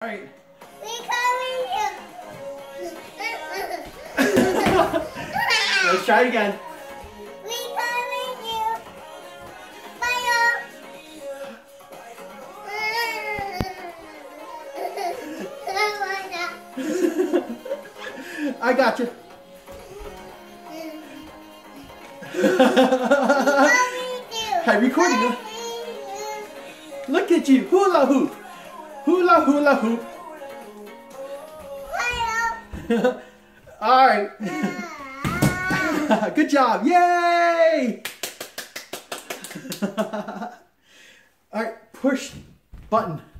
All right. We coming Let's try it again. We coming you. I got you. Hi, recording. Huh? Look at you, hula hoop, hula hula hoop. All right. Good job! Yay! All right, push button.